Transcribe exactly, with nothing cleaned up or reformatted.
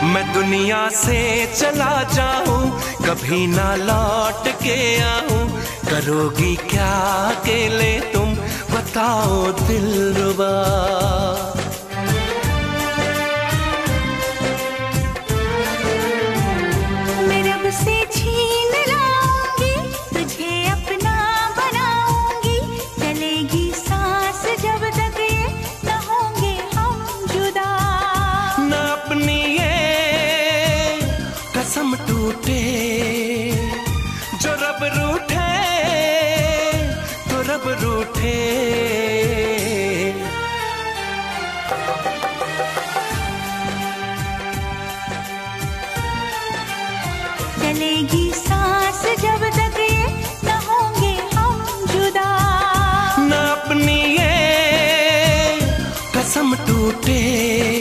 मैं दुनिया से चला जाऊं, कभी ना लौट के आऊं, करोगी क्या अकेले तुम बताओ दिलरुबा। मैं रब से छीन लाऊंगी, तुझे अपना बनाऊंगी, चलेगी सांस जब तक ये न होंगे हम जुदा। न अपनी ये कसम टूटे, जो रब रूठे तो रब रूठे। चलेगी सांस जब तक ये न होंगे हम जुदा। न अपनी ये कसम टूटे,